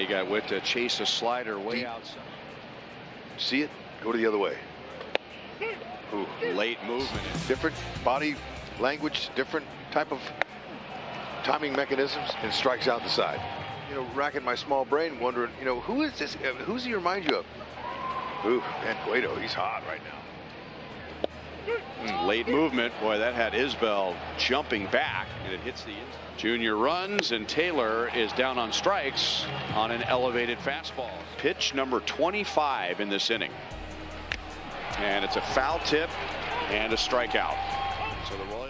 he got wit to chase a slider way outside. See it? Go to the other way. Ooh, late movement. Different body language, different type of timing mechanisms, and strikes out the side. You know, racking my small brain, wondering, you know, who is this? Who's he remind you of? Ooh, and Cueto, he's hot right now. Late movement. Boy, that had Isbell jumping back, and it hits the inside. Junior runs, and Taylor is down on strikes on an elevated fastball. Pitch number 25 in this inning. And it's a foul tip and a strikeout. So the